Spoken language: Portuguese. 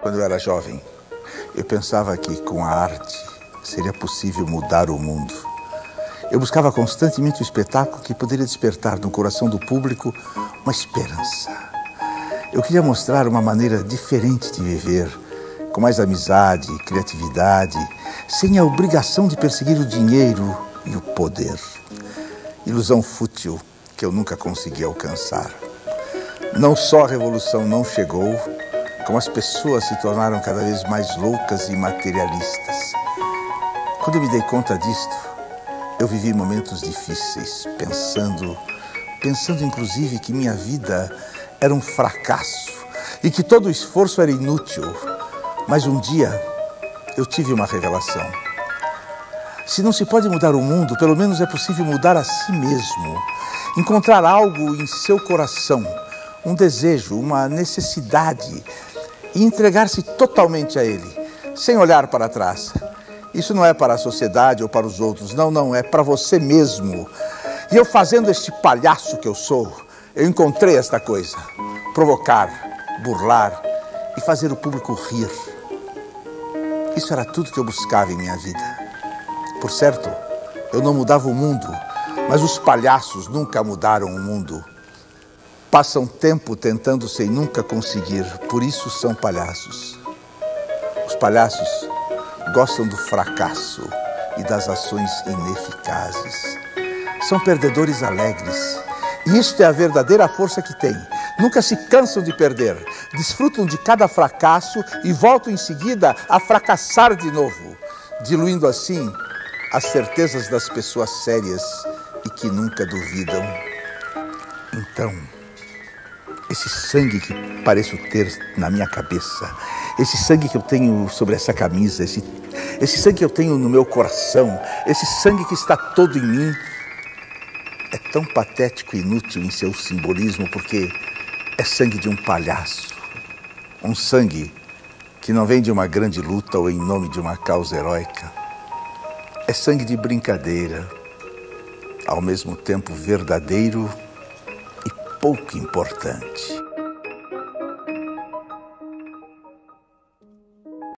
Quando eu era jovem, eu pensava que com a arte seria possível mudar o mundo. Eu buscava constantemente o espetáculo que poderia despertar no coração do público uma esperança. Eu queria mostrar uma maneira diferente de viver, com mais amizade, criatividade, sem a obrigação de perseguir o dinheiro e o poder. Ilusão fútil que eu nunca consegui alcançar. Não só a revolução não chegou, como as pessoas se tornaram cada vez mais loucas e materialistas. Quando eu me dei conta disto, eu vivi momentos difíceis, pensando inclusive que minha vida era um fracasso e que todo o esforço era inútil. Mas um dia eu tive uma revelação. Se não se pode mudar o mundo, pelo menos é possível mudar a si mesmo. Encontrar algo em seu coração, um desejo, uma necessidade, e entregar-se totalmente a ele, sem olhar para trás. Isso não é para a sociedade ou para os outros, não, é para você mesmo. E eu, fazendo este palhaço que eu sou, eu encontrei esta coisa: provocar, burlar e fazer o público rir. Isso era tudo que eu buscava em minha vida. Por certo, eu não mudava o mundo, mas os palhaços nunca mudaram o mundo. Passam tempo tentando sem nunca conseguir, por isso são palhaços. Os palhaços gostam do fracasso e das ações ineficazes. São perdedores alegres, e isto é a verdadeira força que têm. Nunca se cansam de perder, desfrutam de cada fracasso e voltam em seguida a fracassar de novo, diluindo assim as certezas das pessoas sérias e que nunca duvidam. Então, esse sangue que pareço ter na minha cabeça, esse sangue que eu tenho sobre essa camisa, esse sangue que eu tenho no meu coração, esse sangue que está todo em mim, é tão patético e inútil em seu simbolismo, porque é sangue de um palhaço. Um sangue que não vem de uma grande luta ou em nome de uma causa heróica. É sangue de brincadeira, ao mesmo tempo verdadeiro e pouco importante.